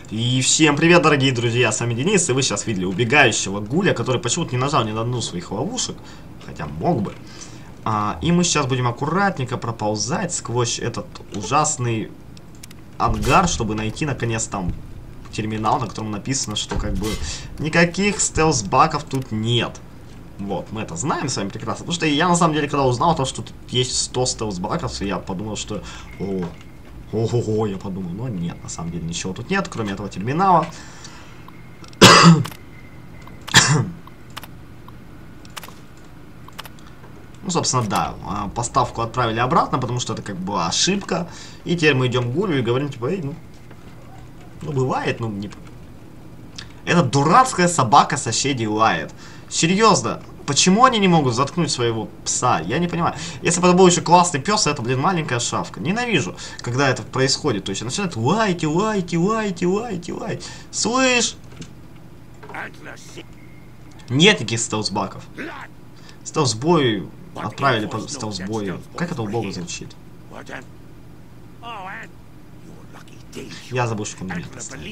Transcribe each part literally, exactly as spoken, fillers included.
И всем привет, дорогие друзья, с вами Денис, и вы сейчас видели убегающего гуля, который почему-то не нажал ни на одну своих ловушек, хотя мог бы. А, и мы сейчас будем аккуратненько проползать сквозь этот ужасный ангар, чтобы найти наконец там терминал, на котором написано, что как бы никаких стелс-баков тут нет. Вот, мы это знаем с вами прекрасно, потому что я на самом деле, когда узнал о том, что тут есть сто стелс-баков, я подумал, что... О, Ого-го, я подумал, но нет, на самом деле ничего тут нет, кроме этого терминала. Ну, собственно, да, поставку отправили обратно, потому что это как бы ошибка. И теперь мы идем к Гулю и говорим, типа, эй, ну, ну бывает, ну, не... Эта дурацкая собака соседей лает. Серьезно, почему они не могут заткнуть своего пса? Я не понимаю. Если бы это был еще классный пес, это, блин, маленькая шавка. Ненавижу, когда это происходит. То есть начинает лаять, лаять, лаять, лаять, лаять. Слышь? Нет никаких стелс-баков. Стелс-бой отправили по стелс-бою. Как это убого звучит? Я забыл, что он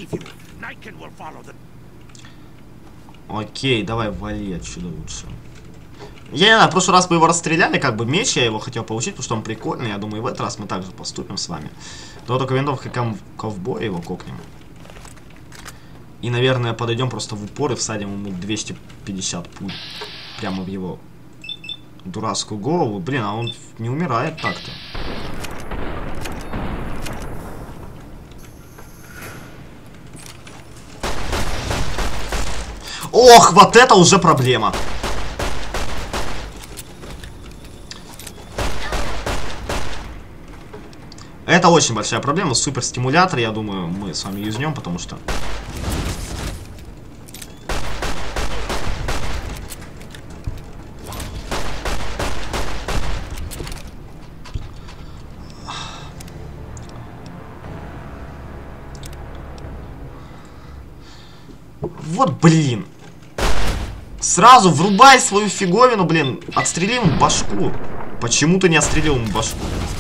Окей, давай вали отсюда лучше. Я не знаю, в прошлый раз мы его расстреляли, как бы меч я его хотел получить, потому что он прикольный. Я думаю, и в этот раз мы также поступим с вами. Но только винтовкой ков ковбоя его кокнем. И, наверное, подойдем просто в упор и всадим ему двести пятьдесят пуль. Прямо в его дурацкую голову. Блин, а он не умирает так-то. Ох, вот это уже проблема. Это очень большая проблема. Суперстимулятор, я думаю, мы с вами юзнем, потому что... Вот, блин. Сразу врубай свою фиговину, блин. Отстрели ему башку. Почему ты не отстрелил ему башку?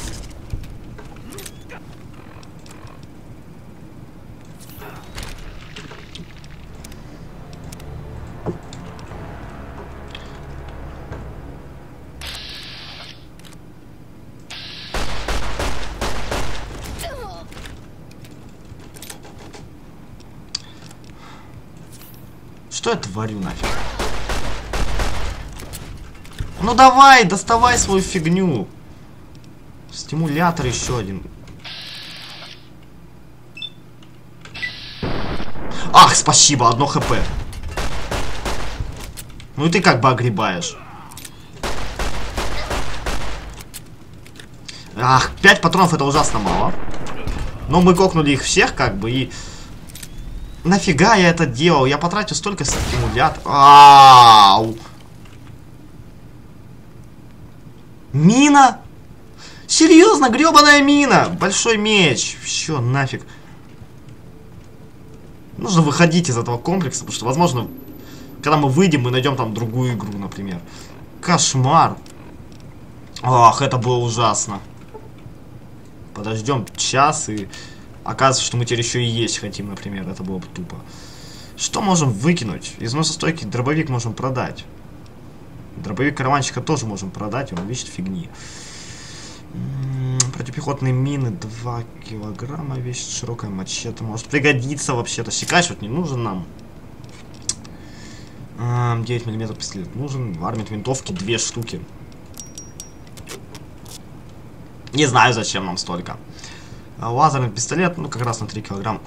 Что я творю нафиг? Ну давай, доставай свою фигню. Стимулятор еще один. Ах, спасибо, одно хп. Ну и ты как бы огребаешь. Ах, пять патронов это ужасно мало. Но мы кокнули их всех как бы и... Нафига я это делал? Я потратил столько стимулятор. Ау! Мина? Серьезно, гребаная мина! Большой меч. Все, нафиг. Нужно выходить из этого комплекса, потому что, возможно, когда мы выйдем, мы найдем там другую игру, например. Кошмар. Ах, это было ужасно. Подождем час и... Оказывается, что мы теперь еще и есть хотим, например. Это было бы тупо. Что можем выкинуть? Износостойкий дробовик можем продать. Дробовик карманщика тоже можем продать. Он весит фигни. М-м, противопехотные мины два килограмма весит. Широкая мачете. Может пригодиться вообще-то. Секач не нужен нам. девять миллиметров пистолет нужен. Вармит винтовки две штуки. Не знаю, зачем нам столько. Лазерный пистолет, ну как раз на три килограмма.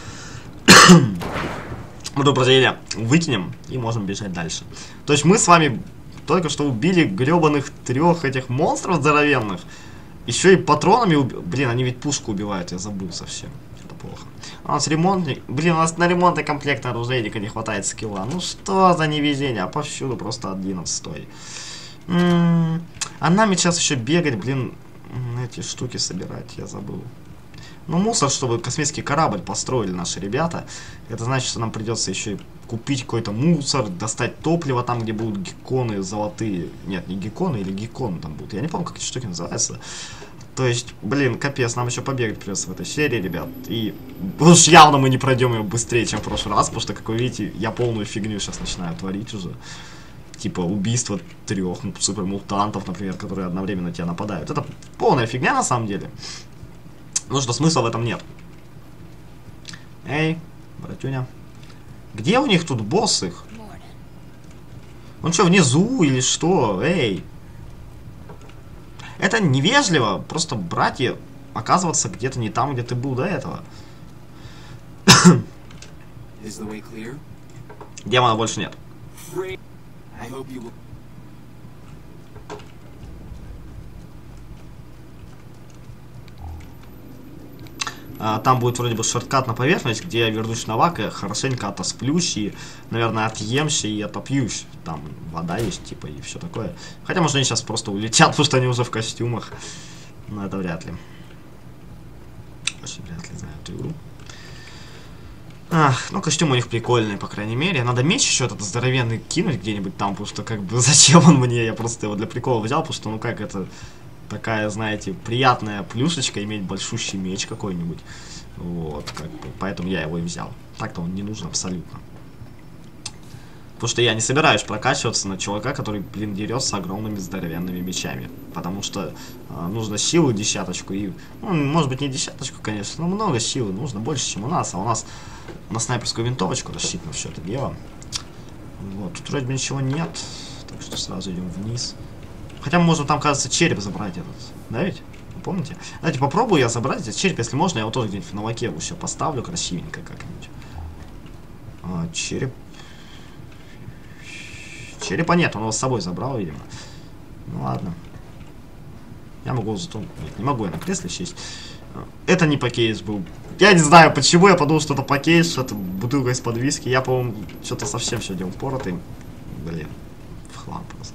Мы тут разделили, выкинем и можем бежать дальше. То есть мы с вами только что убили гребаных трех этих монстров здоровенных. Еще и патронами убили. Блин, они ведь пушку убивают, я забыл совсем. Это плохо. У нас ремонтник. Блин, у нас на ремонтный комплект оружейника не хватает скилла. Ну что за невезение, а повсюду просто одиннадцать стой. М-м-м. А нам ведь сейчас еще бегать, блин, эти штуки собирать, я забыл. Ну, мусор, чтобы космический корабль построили наши ребята. Это значит, что нам придется еще и купить какой-то мусор, достать топливо там, где будут гекконы золотые. Нет, не гекконы или гекконы там будут. Я не помню, как эти штуки называются. То есть, блин, капец, нам еще побегать придется в этой серии, ребят. И уж явно мы не пройдем ее быстрее, чем в прошлый раз, потому что, как вы видите, я полную фигню сейчас начинаю творить уже. Типа убийство трех ну, супермутантов, например, которые одновременно на тебя нападают. Это полная фигня на самом деле. Ну что, смысла в этом нет. Эй, братюня. Где у них тут босс их? Он что, внизу или что? Эй. Это невежливо, просто брать и оказываться где-то не там, где ты был до этого. Демона больше нет. А, там будет вроде бы шорткат на поверхность, где я вернусь на вак и хорошенько отосплюсь и, наверное, отъемся и отопьюсь. Там вода есть, типа, и все такое. Хотя, может, они сейчас просто улетят, потому что они уже в костюмах. Но это вряд ли. Очень вряд ли знаю эту игру. Ах, ну костюм у них прикольный, по крайней мере. Надо меч еще этот здоровенный кинуть где-нибудь там, потому что, как бы, зачем он мне? Я просто его для прикола взял, потому что, ну как это... Такая, знаете, приятная плюшечка иметь большущий меч какой-нибудь. Вот, как бы, поэтому я его и взял. Так-то он не нужен абсолютно. Потому что я не собираюсь прокачиваться на чувака, который, блин, дерется огромными здоровенными мечами. Потому что э, нужно силы десяточку и... Ну, может быть, не десяточку, конечно, но много силы. Нужно больше, чем у нас. А у нас на снайперскую винтовочку рассчитано все это дело. Вот, тут вроде бы ничего нет. Так что сразу идем вниз. Хотя мы можем там, кажется, череп забрать этот. Да ведь? Вы помните? Давайте попробую я забрать этот череп. Если можно, я его тоже где-нибудь на лаке еще поставлю красивенько как-нибудь. А, череп. Черепа нет, он его с собой забрал, видимо. Ну ладно. Я могу зато... Нет, не могу я на кресле сесть. Это не покейс был. Я не знаю, почему я подумал, что это покейс, что это бутылка из-под виски. Я, по-моему, что-то совсем все делал поротый. Блин, в хлам просто.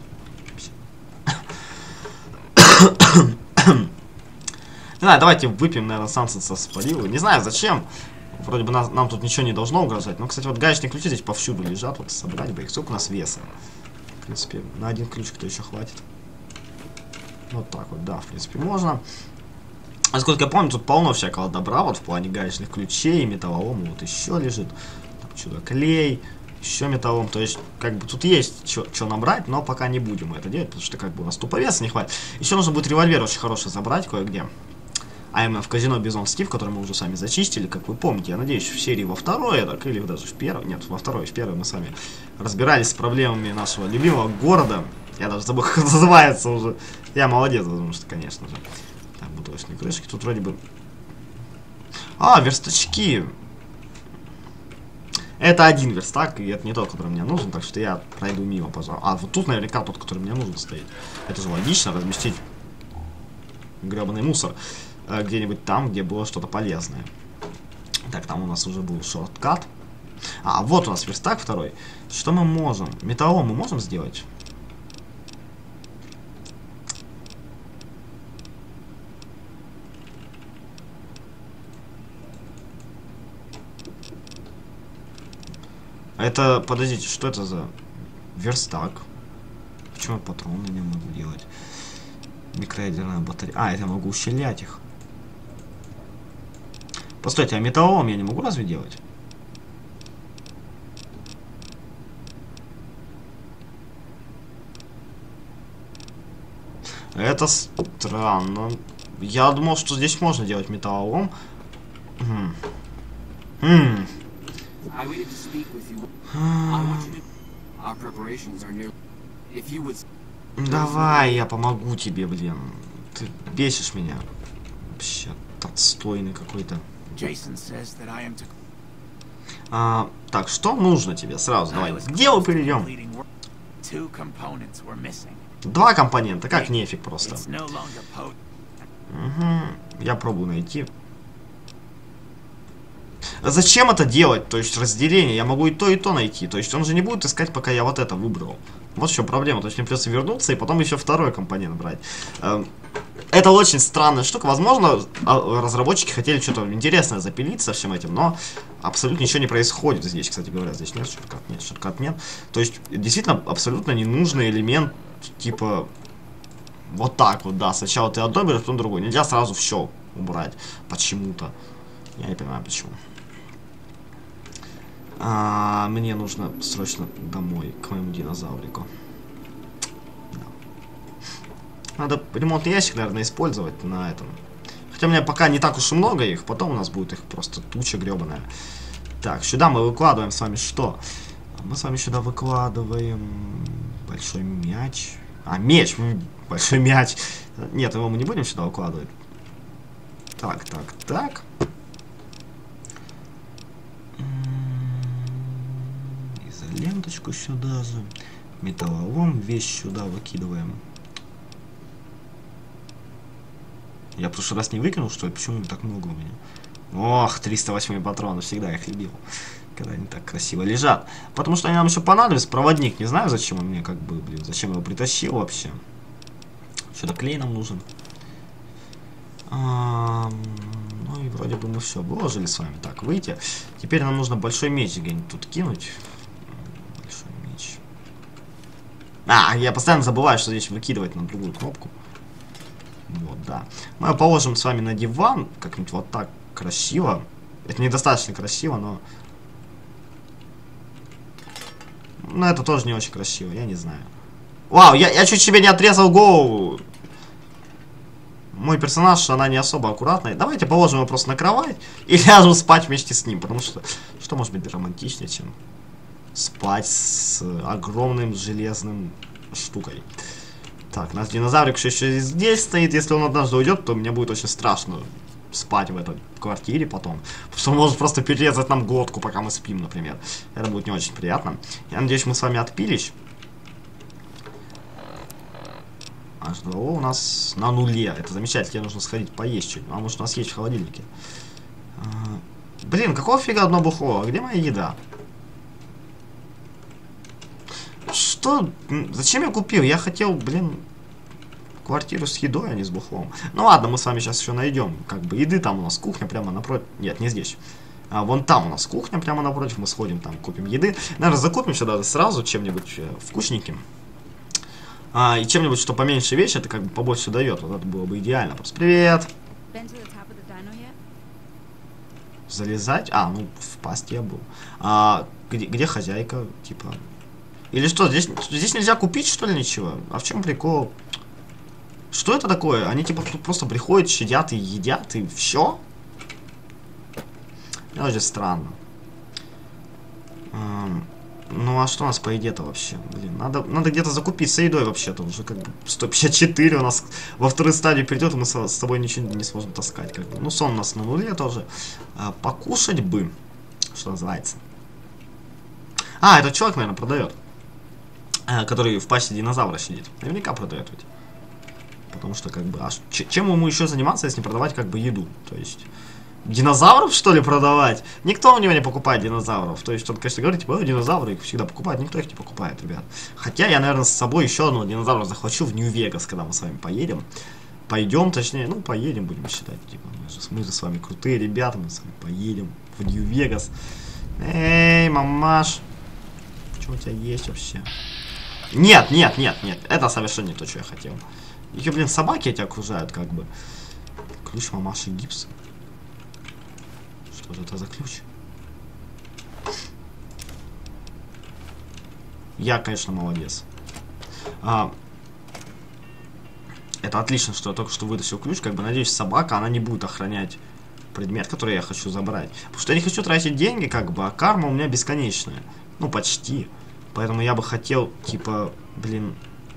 Не знаю, давайте выпьем, наверное, Сансенса с Поливы. Не знаю, зачем. Вроде бы нас, нам тут ничего не должно угрожать. Но, кстати, вот гаечные ключи здесь повсюду лежат. Вот собрать бы их. Сколько у нас веса? В принципе, на один ключик-то еще хватит. Вот так вот, да, в принципе, можно. Насколько я помню, тут полно всякого добра. Вот в плане гаечных ключей, металлолома вот еще лежит. Там чудо-клей. Еще металлом, то есть, как бы тут есть что набрать, но пока не будем это делать, потому что, как бы, у нас тупо веса не хватит. Еще нужно будет револьвер очень хороший забрать кое-где. А именно в казино Бизон Стив, который мы уже сами зачистили, как вы помните. Я надеюсь, в серии во второй, так, или даже в первой, нет, во второй, в первой мы с вами разбирались с проблемами нашего любимого города. Я даже забыл, как называется уже. Я молодец, потому что, конечно же. Так, бутылочные крышки, тут вроде бы... А, верстачки! Это один верстак, и это не тот, который мне нужен, так что я пройду мимо, пожалуй. А, вот тут наверняка тот, который мне нужен, стоит. Это же логично, разместить гребаный мусор э, где-нибудь там, где было что-то полезное. Так, там у нас уже был шорткат. А, вот у нас верстак второй. Что мы можем? Металлом мы можем сделать? Это, подождите, что это за верстак? Почему я патроны не могу делать? Микроядерная батарея. А, это я могу ущелять их. Постойте, а металлолом я не могу разве делать? Это странно. Я думал, что здесь можно делать металлолом. Хм. Хм. Давай, я помогу тебе, блин. Ты бесишь меня. Вообще, отстойный какой-то. А, так, что нужно тебе сразу? Давай, где мы перейдем? Два компонента, как нефиг просто. Угу, я пробую найти. Зачем это делать? То есть разделение. Я могу и то, и то найти. То есть он же не будет искать, пока я вот это выбрал. Вот в чем проблема. То есть мне придется вернуться и потом еще второй компонент брать. Это очень странная штука. Возможно, разработчики хотели что-то интересное запилить со всем этим, но абсолютно ничего не происходит здесь, кстати говоря. Здесь нет шорткат, нет, шорткат нет. То есть действительно абсолютно ненужный элемент, типа... Вот так вот, да. Сначала ты одно берешь, потом другой. Нельзя сразу все убрать. Почему-то. Я не понимаю, почему. А, мне нужно срочно домой, к моему динозаврику. Да. Надо ремонтный ящик, наверное, использовать на этом. Хотя у меня пока не так уж и много их. Потом у нас будет их просто туча гребаная. Так, сюда мы выкладываем с вами что? Мы с вами сюда выкладываем большой мяч. А, меч! Большой мяч. Нет, его мы не будем сюда выкладывать. Так, так, так. Изоленточку сюда же. Металлолом весь сюда выкидываем. Я в прошлый раз не выкинул, что ли? Почему так много у меня? Ох, триста восемь патронов. Всегда их любил. Когда они так красиво лежат. Потому что они нам еще понадобятся. Проводник, не знаю, зачем он мне, как бы, блин, зачем его притащил вообще. Что-то клей нам нужен. А, ну и вроде бы мы все выложили с вами. Так, выйти. Теперь нам нужно большой меч где-нибудь тут кинуть. Большой меч. А, я постоянно забываю, что здесь выкидывать на другую кнопку. Вот, да. Мы его положим с вами на диван. Как-нибудь вот так красиво. Это недостаточно красиво, но... Но это тоже не очень красиво, я не знаю. Вау, я, я чуть себе не отрезал голову. Мой персонаж, она не особо аккуратная. Давайте положим его просто на кровать и ляжем спать вместе с ним. Потому что, что может быть романтичнее, чем спать с огромным железным штукой. Так, наш динозаврик еще, еще здесь стоит. Если он однажды уйдет, то мне будет очень страшно спать в этой квартире потом. Потому что он может просто перерезать нам глотку, пока мы спим, например. Это будет не очень приятно. Я надеюсь, мы с вами отпились. эйч два о у нас на нуле. Это замечательно. Тебе нужно сходить поесть чуть. А может у нас есть в холодильнике. А, блин, какого фига одно бухло? А где моя еда? Что? Зачем я купил? Я хотел, блин... квартиру с едой, а не с бухлом. Ну ладно, мы с вами сейчас еще найдем. Как бы еды там у нас кухня прямо напротив. Нет, не здесь. А, вон там у нас кухня прямо напротив. Мы сходим там, купим еды. Наверное, закупимся даже сразу чем-нибудь э, вкусненьким. А, и чем-нибудь, что поменьше вещи, это как бы побольше дает. Вот это было бы идеально. Просто привет. Залезать? А, ну в пасте я был. А, где, где хозяйка? Типа. Или что, здесь, здесь нельзя купить, что ли, ничего? А в чем прикол? Что это такое? Они типа тут просто приходят, сидят и едят, и все? Это очень странно. Эм, ну а что у нас по еде-то вообще? Блин, надо, надо где-то закупиться едой вообще-то. Уже как бы сто пятьдесят четыре у нас во второй стадии придет, и мы с, с тобой ничего не сможем таскать. Как бы. Ну сон у нас на нуле тоже. А, покушать бы, что называется. А, этот человек, наверное, продает. А, который в пасти динозавра сидит. Наверняка продает ведь. Потому что, как бы, а чем ему еще заниматься, если не продавать, как бы, еду? То есть, динозавров, что ли, продавать? Никто у него не покупает динозавров. То есть, он, конечно, говорит, типа, динозавры их всегда покупают. Никто их не покупает, ребят. Хотя, я, наверное, с собой еще одного динозавра захвачу в Нью-Вегас, когда мы с вами поедем. Пойдем, точнее, ну, поедем, будем считать. Типа, мы же, мы же с вами крутые ребята, мы с вами поедем в Нью-Вегас. Эй, мамаш. Что у тебя есть вообще? Нет, нет, нет, нет. Это совершенно не то, что я хотел. Еще, блин, собаки эти окружают, как бы. Ключ мамаши гипс. Что же это за ключ? Я, конечно, молодец. А, это отлично, что я только что вытащил ключ. Как бы, надеюсь, собака, она не будет охранять предмет, который я хочу забрать. Потому что я не хочу тратить деньги, как бы, а карма у меня бесконечная. Ну, почти. Поэтому я бы хотел, типа, блин...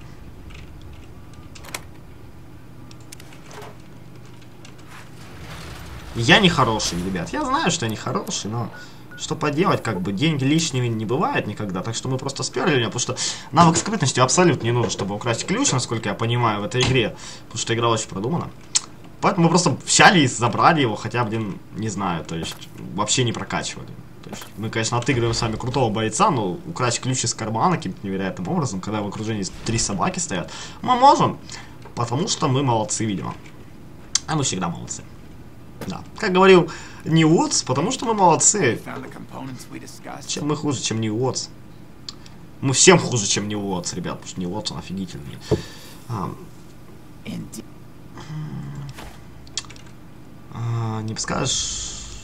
Я не хороший, ребят. Я знаю, что я не хороший, но что поделать, как бы, деньги лишними не бывает никогда. Так что мы просто сперли меня, потому что навык скрытности абсолютно не нужен, чтобы украсть ключ, насколько я понимаю, в этой игре. Потому что игра очень продумана. Поэтому мы просто взяли и забрали его, хотя, блин, не знаю, то есть вообще не прокачивали. То есть мы, конечно, отыгрываем с вами крутого бойца, но украсть ключ из кармана каким-то невероятным образом, когда в окружении три собаки стоят, мы можем, потому что мы молодцы, видимо. А мы всегда молодцы. Да. Как говорил Нью Уотс, потому что мы молодцы. Чем мы хуже, чем Нью Уотс? Мы всем хуже, чем Нью Уотс, ребят, потому что Нью Уотс, он офигительный. А, А, не подскажешь?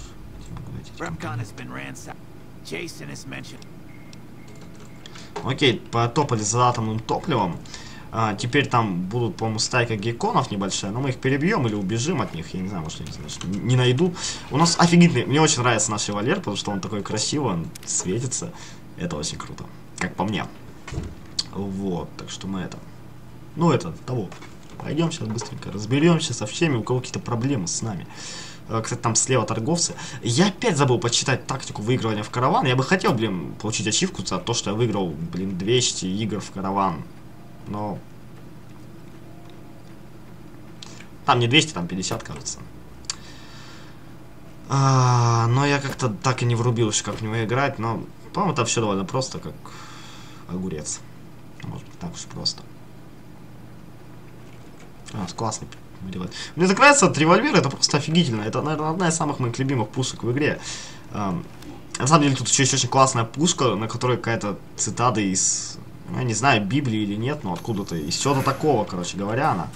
Окей, потопали за атомным топливом. А, теперь там будут, по-моему, стайка гекконов небольшая, но мы их перебьем или убежим от них, я не знаю, может, я не знаю, что не найду. У нас офигительный, мне очень нравится наш револьвер, потому что он такой красивый, он светится. Это очень круто, как по мне. Вот, так что мы это... Ну, это, того. Пойдем сейчас быстренько разберемся со всеми, у кого какие-то проблемы с нами. Кстати, там слева торговцы. Я опять забыл почитать тактику выигрывания в караван. Я бы хотел, блин, получить ачивку за то, что я выиграл, блин, двести игр в караван. Но... Там не двести, там пятьдесят, кажется. А, но я как-то так и не врубился, как в него играть. Но, по-моему, там все довольно просто, как огурец. Может быть, так уж просто. А, классный револьвер. Мне так нравится, этот револьвер, это просто офигительно. Это, наверное, одна из самых моих любимых пушек в игре. А, на самом деле, тут еще есть очень классная пушка, на которой какая-то цитата из... Ну, я не знаю, Библии или нет, но откуда-то, из чего-то такого, короче говоря, она.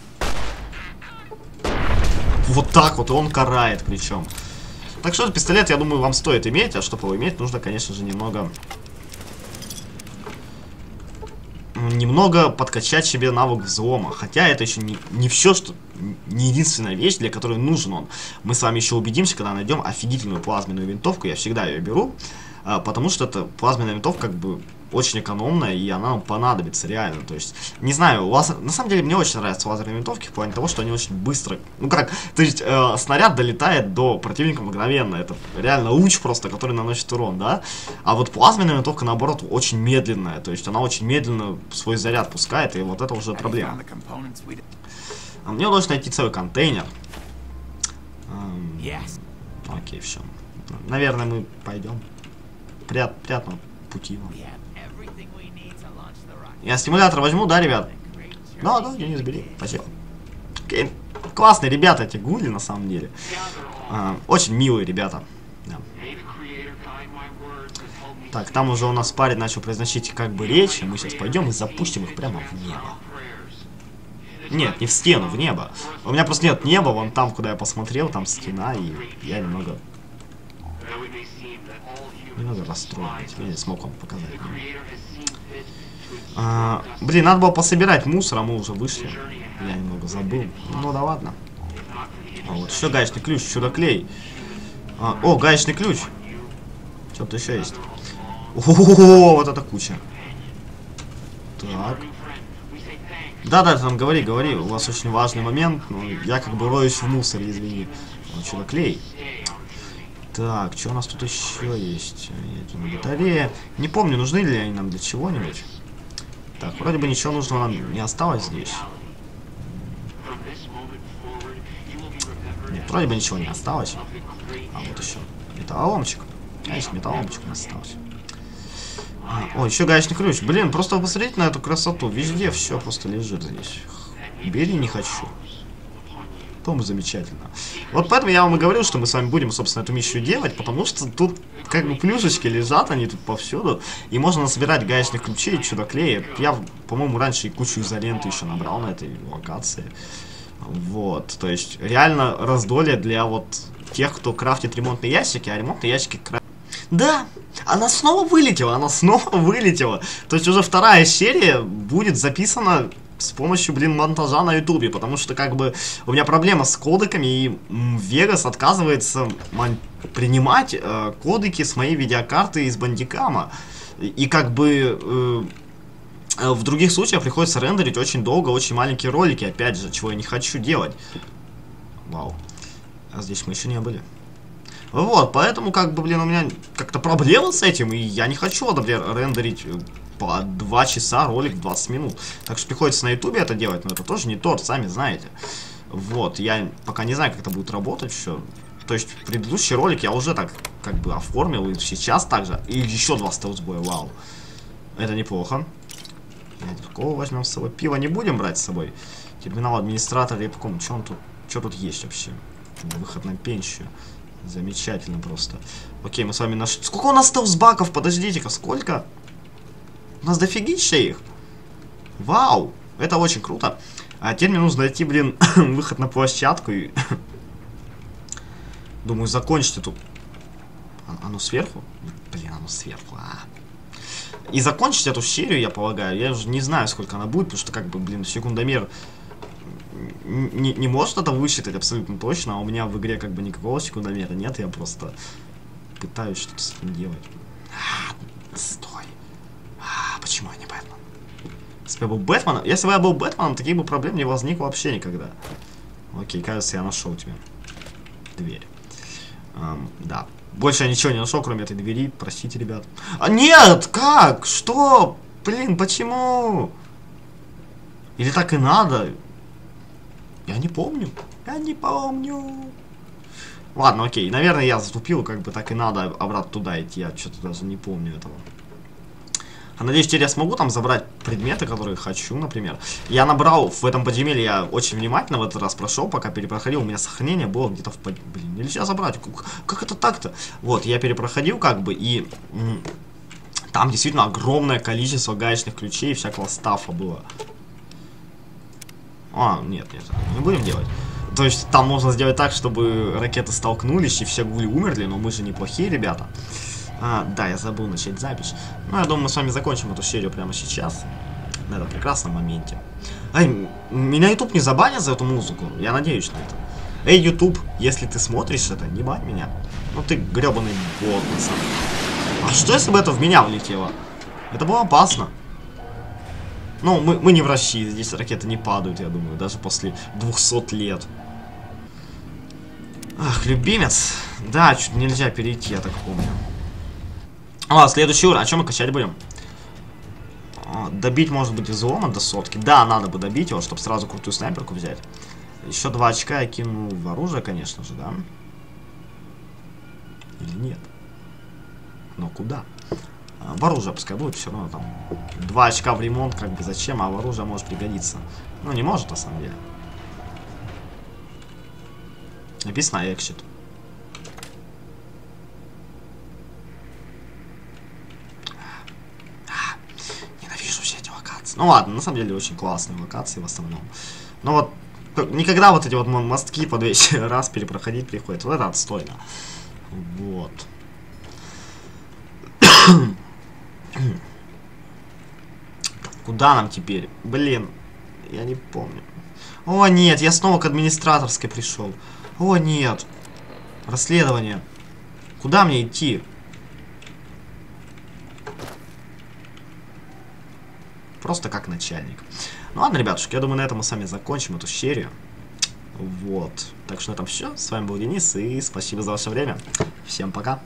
Вот так вот, и он карает причем. Так что пистолет, я думаю, вам стоит иметь, а чтобы его иметь, нужно, конечно же, немного... Немного подкачать себе навык взлома. Хотя это еще не, не все, что... Не единственная вещь, для которой нужен он. Мы с вами еще убедимся, когда найдем офигительную плазменную винтовку. Я всегда ее беру. Потому что эта плазменная винтовка как бы очень экономная, и она нам понадобится реально. То есть, не знаю, лазер... на самом деле мне очень нравятся лазерные винтовки в плане того, что они очень быстро... Ну как, то есть э, снаряд долетает до противника мгновенно. Это реально луч просто, который наносит урон, да? А вот плазменная винтовка, наоборот, очень медленная. То есть она очень медленно свой заряд пускает, и вот это уже проблема. А мне удалось найти целый контейнер. Эм... Окей, все. Наверное, мы пойдем. Прият... Приятного пути вам. Я стимулятор возьму, да, ребят? Да, да, Денис, бери. Спасибо. Окей. Классные ребята эти гули, на самом деле. А, очень милые ребята. Да. Так, там уже у нас парень начал произносить как бы речь. Мы сейчас пойдем и запустим их прямо в небо. Нет, не в стену, в небо. У меня просто нет неба, вон там, куда я посмотрел, там стена, и я немного... Немного расстроен. Я не смог вам показать. А, блин, надо было пособирать мусор, а мы уже вышли. Я немного забыл. Ну да ладно. А, вот еще гаечный ключ, чудо-клей. А, о, гаечный ключ. Что-то еще есть. О, вот это куча. Так. Да-да, там говори, говори. У вас очень важный момент. Но я как бы роюсь в мусоре, извини. Вот чудо-клей. Так, что у нас тут еще есть? Батарея. Не помню, нужны ли они нам для чего-нибудь. Так, вроде бы ничего нужного нам не осталось здесь. Нет, вроде бы ничего не осталось. А вот еще металлоломчик. А есть металлоломчик у нас остался. А, о, еще гаечный ключ. Блин, просто посмотрите на эту красоту. Везде все просто лежит здесь. Бери, не хочу. По-моему, замечательно. Вот поэтому я вам и говорил, что мы с вами будем, собственно, эту миссию делать, потому что тут как бы плюшечки лежат, они тут повсюду, и можно насобирать гаечных ключей, чудо-клея. Я, по-моему, раньше и кучу изоленты еще набрал на этой локации. Вот, то есть реально раздолье для вот тех, кто крафтит ремонтные ящики, а ремонтные ящики крафтят. Да, она снова вылетела, она снова вылетела. То есть уже вторая серия будет записана с помощью, блин, монтажа на ютубе, потому что, как бы, у меня проблема с кодеками, и Vegas отказывается принимать э, кодеки с моей видеокарты из бандикама. И, как бы, э, в других случаях приходится рендерить очень долго, очень маленькие ролики, опять же, чего я не хочу делать. Вау. А здесь мы еще не были. Вот, поэтому, как бы, блин, у меня как-то проблема с этим, и я не хочу, например, рендерить по два часа ролик в двадцать минут. Так что приходится на ютубе это делать, но это тоже не торт, сами знаете. Вот, я пока не знаю, как это будет работать все. То есть, предыдущий ролик я уже так, как бы, оформил, и сейчас также. И еще два стелсбоя, вау. Это неплохо. Кого возьмем с собой? Пиво не будем брать с собой. Терминал администратора, репком. Что он тут, что тут есть вообще? Выход на пенсию. Замечательно просто. Окей, мы с вами нашли... Сколько у нас стелсбаков? Подождите-ка, сколько? У нас дофигища их. Вау, это очень круто. А теперь мне нужно найти, блин, выход на площадку и... Думаю, закончить эту... А, оно сверху? Блин, оно сверху, а. И закончить эту серию, я полагаю. Я уже не знаю, сколько она будет, потому что, как бы, блин, секундомер не, не может это высчитать абсолютно точно, а у меня в игре, как бы, никакого секундомера нет, я просто пытаюсь что-то с этим делать. А, стой. А, почему я не Бэтмен? Если бы я был Бэтменом, если бы я был Бэтменом, таких бы проблем не возникло вообще никогда. Окей, кажется, я нашел тебя. Дверь. Эм, да. Больше я ничего не нашел, кроме этой двери. Простите, ребят. А нет! Как? Что? Блин, почему? Или так и надо? Я не помню. Я не помню. Ладно, окей. Наверное, я затупил, как бы так и надо обратно туда идти. Я что-то даже не помню этого. А надеюсь, теперь я смогу там забрать предметы, которые хочу, например. Я набрал в этом подземелье, я очень внимательно в этот раз прошел, пока перепроходил. У меня сохранение было где-то в под... Блин, нельзя забрать. Как, как это так-то? Вот, я перепроходил как бы, и... Там действительно огромное количество гаечных ключей и всякого стафа было. А, нет, нет, не будем делать. То есть там можно сделать так, чтобы ракеты столкнулись и все гули умерли, но мы же неплохие ребята. А, да, я забыл начать запись. Ну, я думаю, мы с вами закончим эту серию прямо сейчас. На этом прекрасном моменте. Эй, меня YouTube не забанит за эту музыку. Я надеюсь на это. Эй, YouTube, если ты смотришь это, не бань меня. Ну ты гребаный бот, на самом деле. А что, если бы это в меня влетело? Это было опасно. Ну, мы, мы не в России, здесь ракеты не падают, я думаю, даже после двухсот лет. Ах, любимец. Да, чуть нельзя перейти, я так помню. А, следующий уровень. А что мы качать будем? А, добить, может быть, излома до сотки. Да, надо бы добить его, чтобы сразу крутую снайперку взять. Еще два очка я кину в оружие, конечно же, да? Или нет? Но куда? А, в оружие пускай будет, все равно там. Два очка в ремонт, как бы зачем, а в оружие может пригодиться. Ну, не может, на самом деле. Написано exit. Ну ладно, на самом деле очень классные локации в основном. Но вот никогда вот эти вот мостки по двести раз перепроходить приходится. Вот это отстойно. Вот. Куда нам теперь? Блин, я не помню. О нет, я снова к администраторской пришел. О нет. Расследование. Куда мне идти? Просто как начальник. Ну ладно, ребятушки, я думаю, на этом мы с вами закончим эту серию. Вот. Так что на этом все. С вами был Денис, и спасибо за ваше время. Всем пока.